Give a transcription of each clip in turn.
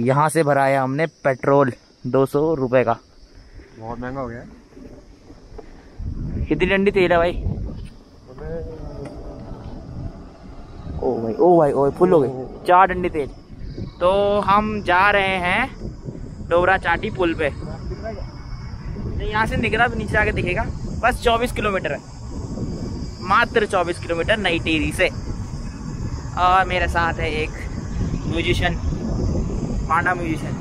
यहाँ से भराया हमने पेट्रोल 200 रुपए का। बहुत महंगा हो गया। कितनी डंडी तेल है भाई? ओ भाई फुल हो गई, 4 डंडी तेल। तो हम जा रहे हैं डोबरा चाटी पुल पे। यहाँ से दिख रहा, नीचे आके दिखेगा। बस 24 किलोमीटर है, मात्र 24 किलोमीटर नई टिहरी से। और मेरे साथ है एक म्यूजिशियन, पांडा म्यूजिशियन।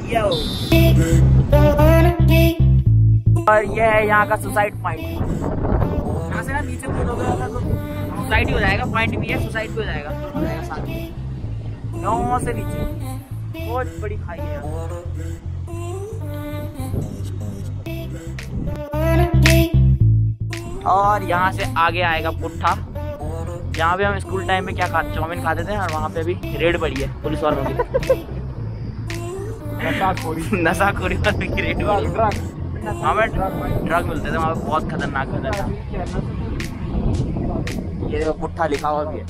और ये है यहाँ का सुसाइड पॉइंट। यहाँ से ना नीचे कूदोगे तो सुसाइड ही हो जाएगा, पॉइंट भी है, सुसाइड भी हो जाएगा, दोनों हो जाएगा साथ में। 9 से नीचे बहुत बड़ी खाई है यहाँ। और यहाँ से आगे आएगा पुट्ठा, जहाँ पे हम स्कूल टाइम में क्या खाते, चाउमीन खाते थे। और वहाँ पे भी रेड पड़ी है पुलिस वालों की। नशाखोरी वालों की रेड पड़ी है। हमें ड्रग मिलते थे वहाँ पे, बहुत खतरनाक था। ये देखो पुट्ठा लिखा हुआ भी है।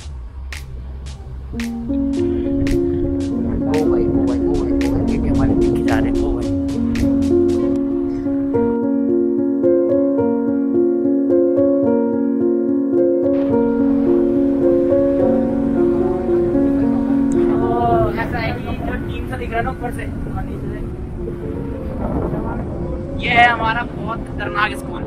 ओ भाई ये हमारे पीछे जा रहे हैं। ओ भाई ऊपर से ये है हमारा बहुत खतरनाक स्कूल।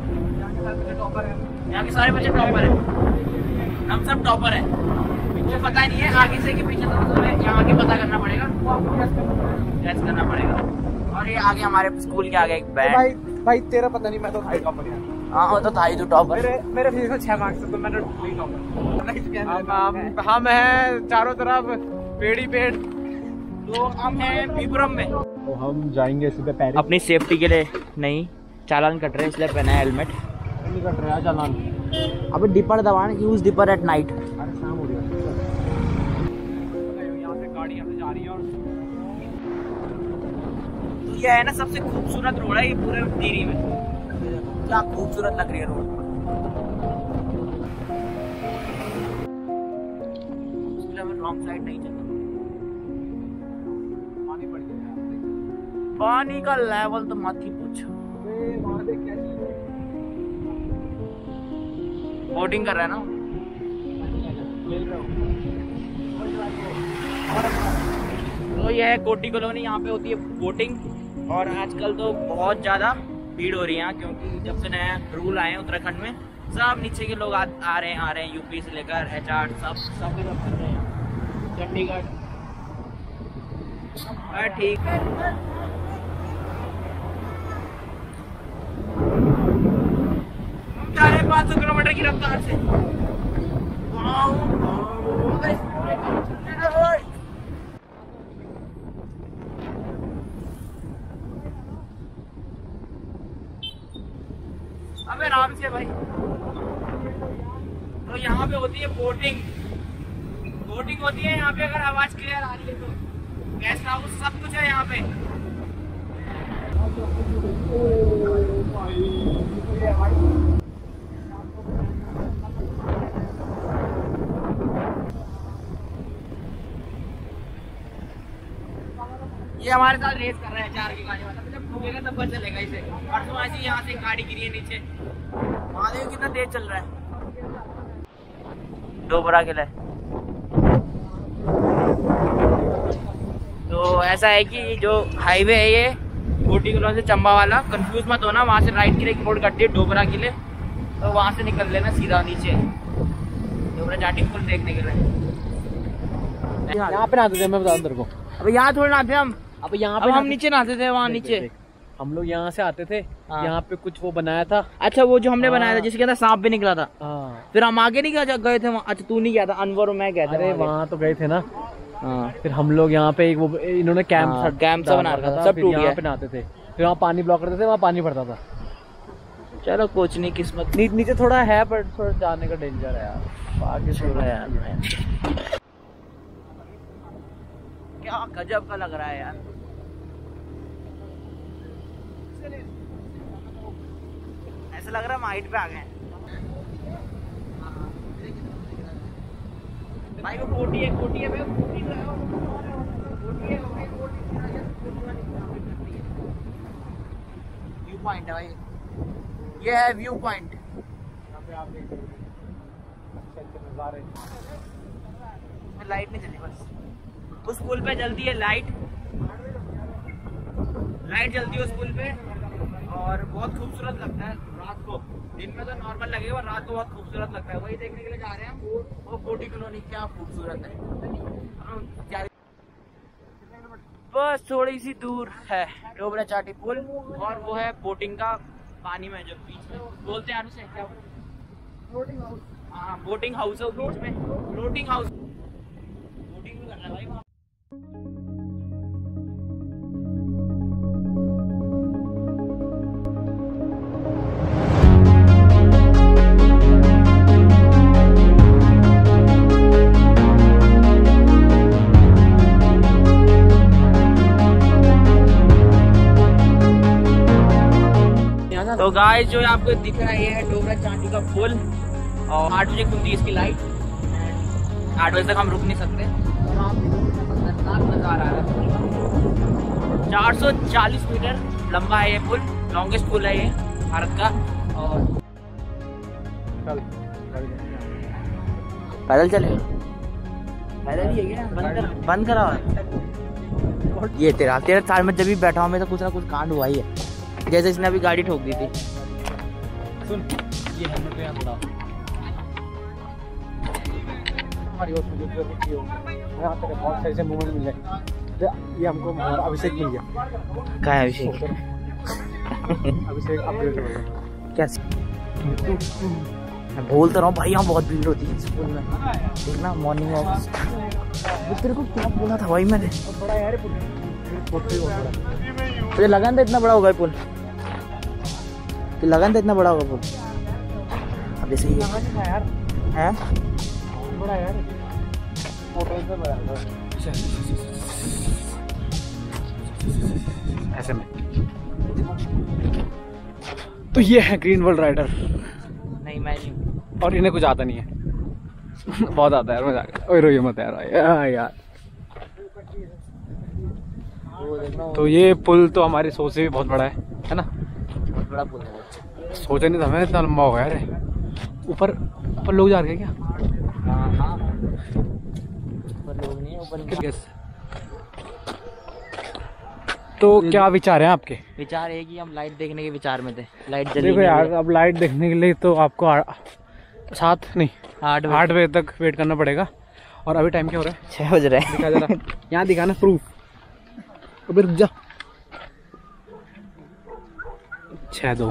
यहाँ के सारे बच्चे टॉपर है, हम सब टॉपर है। मुझे पता नहीं है आगे से कि पीछे तो यहाँ आगे पता करना पड़ेगा, गैस करना पड़ेगा। और ये आगे हमारे स्कूल के आगे एक बैंड। भाई तेरा पता नहीं, मैं तो था टॉपर। हाँ वो तो था ही, तो टॉपर। मेरे फिजिक्स में 6 मार्क्स, तो मैंने टॉपर। हम हैं चारों तरफ पेड़ ही पेड़। तो हम हैं विपुरम में। तो हम जाएंगे सीधे पेरिस। अपनी सेफ्टी के लिए नहीं, चालान कट रहे इसलिए पहना है हेलमेट। नहीं कट रहा चालान। अबे डिपर दबाना, यूज डिपर एट नाइट। अरे शाम हो गया। यहाँ से गाड़ी यहाँ से जा रही है। और तो ये है ना सबसे खूबसूरत रोड है ये पूरे टिहरी में। क्या खूबसूरत लग रही है रोड। इसलिए हमें रॉन्ग साइड नहीं चलना। पानी का लेवल तो मत ही पूछो। बोटिंग कर रहा है ना। तो यह है कोटी कॉलोनी, यहाँ पे होती है बोटिंग। और आजकल तो बहुत ज्यादा भीड़ हो रही है यहाँ, क्योंकि जब से नया रूल आए हैं उत्तराखंड में, सब नीचे के लोग आ रहे हैं, यूपी से लेकर HR सब कर रहे हैं। चंडीगढ़ ठीक है। 500 किलोमीटर की रफ्तार से। अबे आराम से भाई। तो यहाँ पे होती है बोटिंग होती है यहाँ पे। अगर आवाज क्लियर आ रही है तो गेस्ट हाउस सब कुछ है यहाँ पे। ये हमारे साथ रेस कर रहा है 4 की गाड़ी वाला। जब ठोकेगा तब पता चलेगा इसे। परसों ऐसी यहाँ से गाड़ी गिरी है नीचे। महादेव कितना तेज चल रहा है डोबरा के लिए। तो ऐसा है कि जो हाईवे है ये कोटी कॉलोनी से चंबा वाला, कंफ्यूज मत होना। वहाँ से राइट की रोड कटती है डोबरा के लिए, तो वहाँ से निकल लेना सीधा नीचे डोबरा चाटी पुल देखने के लिए। यहाँ पे नहाते थे, मैं बता दूं तेरे को। अब यहाँ थोड़ी नहाते हम। अब यहाँ पे हम नीचे नहाते थे, वहाँ नीचे हम लोग यहाँ से आते थे। हाँ। यहाँ पे कुछ वो बनाया था। अच्छा वो जो हमने बनाया था जिसके अंदर सांप भी निकला था। हाँ। फिर हम आगे नहीं गए थे वहाँ। अच्छा तू नहीं गया था, अनवर और मैं गया था। अरे वहाँ तो गए थे ना। हाँ। फिर हम लोग यहाँ पे एक वो इन्होंने कैंप सा बना रखा था, सब टूट गया। यहाँ पे नहाते थे, फिर वहाँ पानी ब्लॉक करते थे, वहाँ पानी भरता था। चलो कुछ नहीं, किस्मत। नीचे थोड़ा है पर थोड़ा जाने का डेंजर है यार। बाकी छोड़ा यार। क्या गजब का लग रहा है यार। ऐसा लग रहा है हम हाइट पे आ गए। भाई वो कोटी है भाई, कोटी व्यू पॉइंट है भाई, ये है व्यू पॉइंट। लाइट नहीं चली, बस उस पुल पे जलती है लाइट जलती है उस पुल पे, और बहुत खूबसूरत लगता है रात को। दिन में तो नॉर्मल लगेगा, रात को बहुत खूबसूरत लगता है। वही देखने के लिए जा रहे हैं हम, वो बोटी कॉलोनी क्या खूबसूरत है। बस थोड़ी सी दूर है डोबरा चाटी पुल, और वो है बोटिंग का पानी में जो बीच में बोलते हैं उसे क्या, हाँ बोटिंग हाउस है बीच में, फ्लोटिंग हाउस, बोटिंग भी कर रहा है भाई वहाँ। तो गाइस जो आपको दिख रहा है ये है डोबरा चाटी का पुल, और 8 बजे खुलती है इसकी लाइट। 8 बजे तक हम रुक नहीं सकते। नज़ारा है, 440 मीटर लंबा है ये पुल, लॉन्गेस्ट पुल है ये भारत का। और पैदल चले, पैदल ही है क्या? बंद करा हुआ ये। तेरा साल में जब भी बैठा हूँ मैं तो कुछ ना कुछ कांड हुआ ही है, जैसे इसने अभी गाड़ी ठोक दी थी। सुन, ये हेलमेट पे यहाँ यहाँ पे बहुत सही से मूवमेंट मिल रहे। ये हमको अभिषेक मिल गया। क्या है अभिषेक? अभिषेक अपडेट हो गया क्या? मैं बोल तो रहा हूँ भाई, यहाँ बहुत भीड़ होती है स्कूल में, देखना मॉर्निंग वॉक। तेरे को क्या बोला था भाई मैंने? बड़ा यार मुझे लगा था इतना बड़ा होगा पुल, लगा था इतना बड़ा होगा पुल। अब जैसे ही है बड़ा यार, ऐसे में। तो ये है ग्रीन वर्ल्ड राइडर। नहीं मैं नहीं, और इन्हें कुछ आता नहीं है। बहुत आता है यार, मजा आ गया। ओए रोइए मत यार। तो ये पुल तो हमारी सोच से भी बहुत बड़ा है ना? बहुत बड़ा पुल है। सोचा नहीं था मैं इतना लंबा होगा यार। ऊपर लोग जा रहे हैं क्या? हाँ ऊपर लोग नहीं है, ऊपर। तो क्या विचार हैं आपके? विचार है कि हम लाइट देखने के विचार में थे, लाइट जली। देखो यार, अब लाइट देखने के लिए तो आपको 8 बजे तक वेट करना पड़ेगा। और अभी टाइम क्या हो रहा है? 6 बज रहे हैं। दिखा जरा, यहाँ दिखाना प्रूफ। अबे रुक जा। 6:02।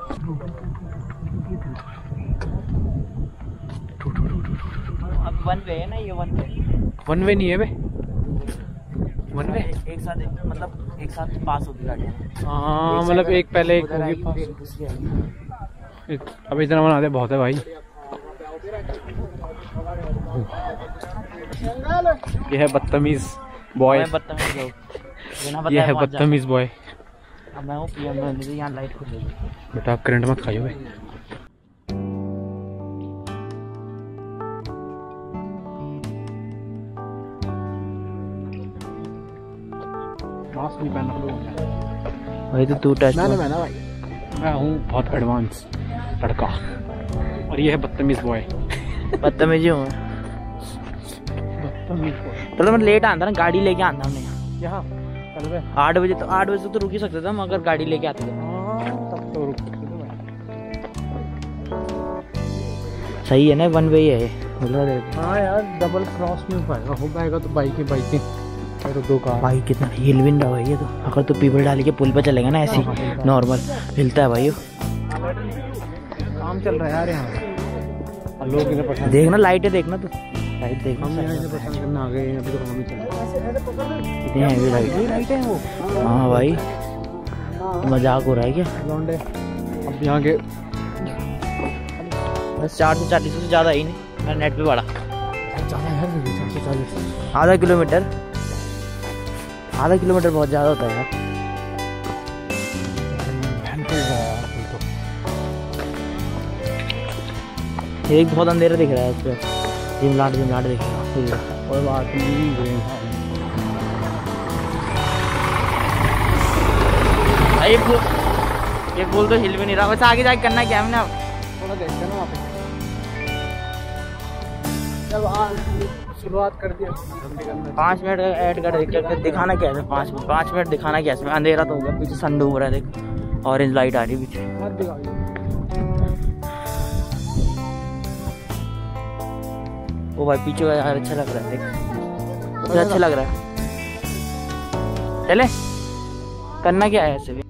अब वन वे है ना, ये वन वे नहीं है बे, वन वे एक साथ, मतलब एक साथ पास होगी गाड़ियाँ। हाँ मतलब एक पहले एक होगी पास। अब इतना बनाते बहुत है भाई। ये है बदतमीज बॉय। ये है बदतमीज बॉय। अब मैं हूँ पीएम में, मुझे यहाँ लाइट खुलेगी। बेटा आप करंट मत खाइयो भाई। मास्क नहीं पहना भाई, तो तू टच ना भाई। मैं हूँ बहुत एडवांस लड़का, और ये है बदतमीज बॉय। बदतमीजी हूँ तो मैं लेट आंदा ना, गाड़ी लेके आंदा हमने यहाँ 8 बजे। तो 8 बजे तो रुक ही सकते थे हम, अगर गाड़ी लेके आते थे। तब तो रुक सकते थे। सही है ना, वन वे है। हाँ यार, डबल क्रॉस नहीं हो पाएगा तो बाइक ही तो 2 कार। भाई कितना हिल भी रहा है ये तो। अगर तो पीपल डाल के पुल पे चलेगा ना ऐसी नॉर्मल, हिलता है भाई। काम चल रहा है यार यहाँ, लोग इन्हें पसंद। देखना लाइटें, देखना तो लाइट देखना। हम इन्हें पसंद करना आ गए, अभी तो काम ही चल रहा है। कितनी हैवी लाइट है वो। हाँ भाई, मजाक हो रहा है क्या? अब यहाँ के बस 440 से ज़्यादा ही नहीं, मैं नेट पे पढ़ा। 440 आधा किलोमीटर बहुत ज़्यादा होता है यार। एक बहुत अंधेरा दिख रहा है इस पर, झिमलाट दिख रहा है। कोई बात नहीं, ये फूल तो हिल भी नहीं रहा। बस आगे जाके करना क्या है हमने अब? थोड़ा देखते हैं ना वहाँ पे। जब शुरुआत कर दिया 5 मिनट ऐड कर दिखाना क्या है? 5 मिनट दिखाना क्या है इसमें? अंधेरा तो हो गया, पीछे सन डूब रहा है, देख ऑरेंज लाइट आ रही है पीछे। ओ भाई पीछे का यार अच्छा लग रहा है, देख अच्छा लग रहा है। चले करना क्या है ऐसे भी?